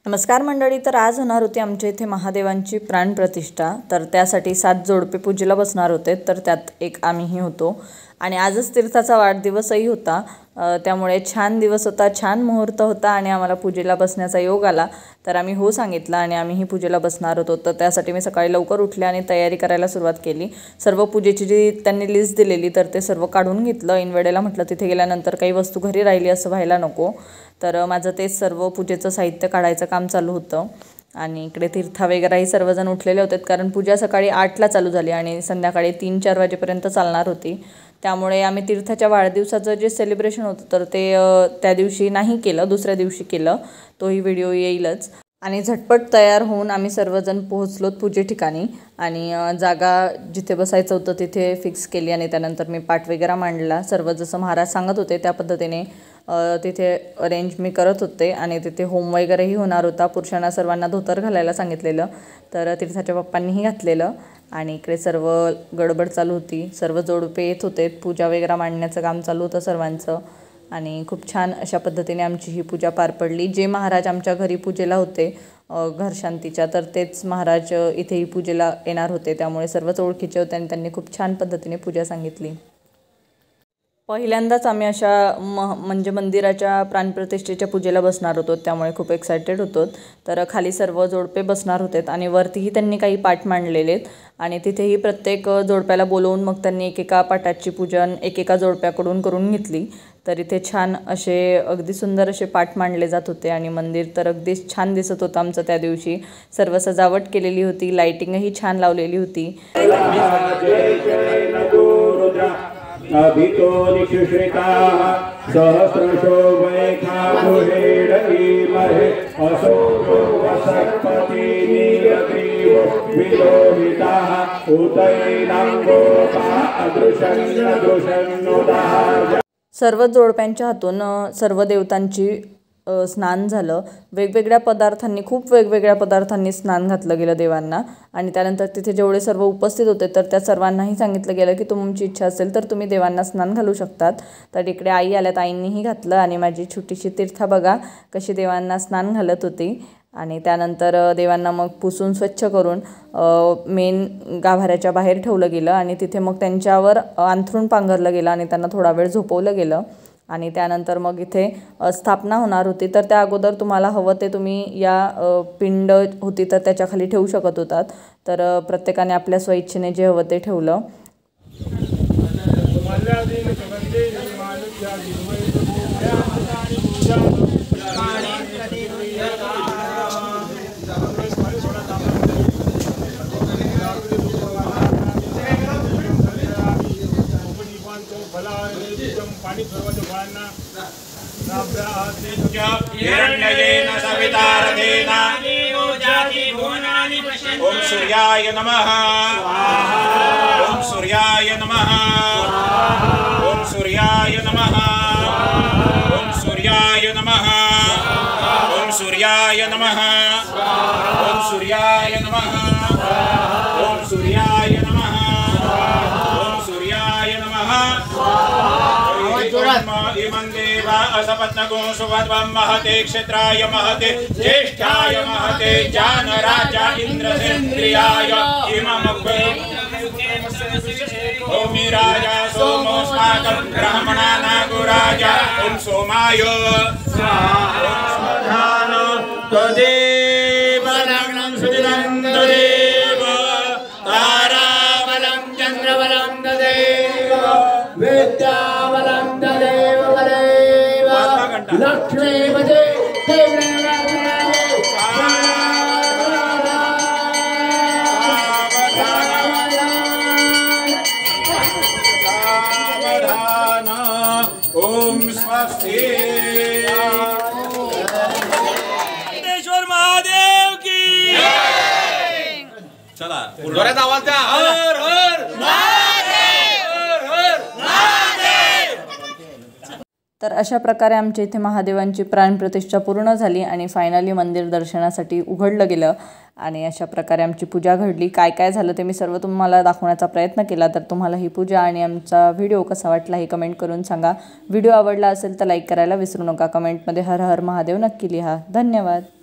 नमस्कार मंडळी, तर आज होणार होती आमच्या इथे महादेवांची प्राणप्रतिष्ठा। तर त्यासाठी 7 जोडपे पूजेला बसणार होते, तर त्यात एक आम्हीही होतो आणि आजच तीर्थाचा वाढदिवसही होता। त्यामुळे छान दिवस होता, छान मुहूर्त होता आणि आम्हाला पूजेला बसण्याचा योग आला। तर आम्ही हो सांगितलं आणि आम्हीही पूजेला बसणार होतो। तर त्यासाठी मी सकाळी लवकर उठले आणि तयारी करायला सुरुवात केली। सर्व पूजेची जी त्यांनी लिस्ट दिलेली तर ते सर्व काढून घेतलं। ऐनवेळेला म्हटलं तिथे गेल्यानंतर काही वस्तू घरी राहिली असं व्हायला नको, तर माझं ते सर्व पूजेचं साहित्य काढायचं काम चालू होतं। आणि इकडे तीर्था वगैरेही सर्वजण उठलेले होते, कारण पूजा सकाळी 8ला चालू झाली आणि संध्याकाळी 3-4 वाजेपर्यंत चालणार होती। त्यामुळे आम्ही तीर्थाच्या वाढदिवसाचं जे सेलिब्रेशन होतं तर ते त्या दिवशी नाही केलं, दुसऱ्या दिवशी केलं। तोही व्हिडिओ येईलच। आणि झटपट तयार होऊन आम्ही सर्वजण पोहोचलो पूजे ठिकाणी आणि जागा जिथे बसायचं होतं तिथे फिक्स केली आणि त्यानंतर मी पाठ वगैरे मांडला। सर्व जसं महाराज सांगत होते त्या पद्धतीने तिथे अरेंज मी करत होते आणि तिथे होम वगैरेही होणार होता। पुरुषांना सर्वांना धोतर घालायला सांगितलेलं, तर तीर्थाच्या पप्पांनीही घातलेलं आणि इकडे सर्व गडबड चालू होती। सर्व जोडपे येत होते, पूजा वगैरे मांडण्याचं काम चालू होतं सर्वांचं आणि खूप छान अशा पद्धतीने आमची ही पूजा पार पडली। जे महाराज आमच्या घरी पूजेला होते घरशांतीच्या, तर तेच महाराज इथेही पूजेला येणार होते। त्यामुळे सर्वच ओळखीचे होते आणि त्यांनी खूप छान पद्धतीने पूजा सांगितली। पहिल्यांदाच आम्ही अशा म्हणजे मंदिराच्या प्राणप्रतिष्ठेच्या पूजेला बसणार होतो, त्यामुळे खूप एक्सायटेड होतो। तर खाली सर्व जोडपे बसणार होते आणि वरतीही त्यांनी काही पाठ मांडलेले आणि तिथेही प्रत्येक जोडप्याला बोलवून मग त्यांनी एकेका पाठाची पूजन एकेका जोडप्याकडून करून घेतली। तर इथे छान असे अगदी सुंदर असे पाठ मांडले जात होते आणि मंदिर तर अगदी छान दिसत होतं आमचं त्या दिवशी। सर्व सजावट केलेली होती, लाइटिंगही छान लावलेली होती। अभितो निशुश्रिताः सहस्रशो वैखाभुषेडीमहे असोतो वसत्पति नीलग्रीवो विलोहिताः उतैनाङ्गोपा अदृशन्नदृशन्नुदाः। सर्व जोडप्यांच्या हातून सर्व देवतांची स्नान झालं। वेगवेगळ्या पदार्थांनी, खूप वेगवेगळ्या पदार्थांनी स्नान घातलं गेलं देवांना आणि त्यानंतर तिथे जेवढे सर्व उपस्थित होते तर त्या सर्वांनाही सांगितलं गेलं की तुमची इच्छा असेल तर तुम्ही देवांना स्नान घालू शकतात। तर इकडे आई आल्यात, आईंनीही घातलं आणि माझी छोटीशी तीर्था बघा कशी देवांना स्नान घालत होती। आणि त्यानंतर देवांना मग पुसून स्वच्छ करून मेन गाभाऱ्याच्या बाहेर ठेवलं गेलं आणि तिथे मग त्यांच्यावर अंथरूण पांघरलं गेलं आणि त्यांना थोडा वेळ झोपवलं गेलं आणि त्यानंतर मग इथे स्थापना होणार होती। तर त्या अगोदर तुम्हाला हवं ते तुम्ही या पिंड होती तर त्याच्या खाली ठेवू शकत होतात। तर प्रत्येकाने आपल्या स्वइच्छेने जे हवं ते ठेवलं। ओम सूर्याय नमः, ओम सूर्याय नमः, ओम सूर्याय नमः, ओम सूर्याय नमः, ओम सूर्याय नमः, ओम सूर्याय नमः, ओम सूर्याय नमः, ओम सूर्याय नमः। इमं देवा असपत्नको सुभद्वं महते क्षेत्राय महते ज्येष्ठाय महते जानराजा इंद्रसेन्द्रियाय इममग्रे ओमि राजा सोमोस्माकं ब्राह्मणानागुराजा ओम सोमाय स्वाधान तदेव लग्नं सुदिनं तदेव ताराबलं चन्द्रबलं तदेव विद्याबलं तदेव लक्ष्मीपते ओम स्वस्ति। सिद्धेश्वर महादेव की चला जोरात आवाज द्या, हर हर तर अशा प्रकारे आमच्या इथे महादेवांची प्राणप्रतिष्ठा पूर्ण झाली आणि फायनली मंदिर दर्शनासाठी उघडलं गेलं आणि अशा प्रकारे आमची पूजा घडली। काय काय झालं ते मी सर्व तुम्हाला दाखवण्याचा प्रयत्न केला। तर तुम्हाला ही पूजा आणि आमचा व्हिडिओ कसा वाटला हे कमेंट करून सांगा। व्हिडिओ आवडला असेल तर लाईक करायला विसरू नका। कमेंटमध्ये हर हर महादेव नक्की लिहा। धन्यवाद।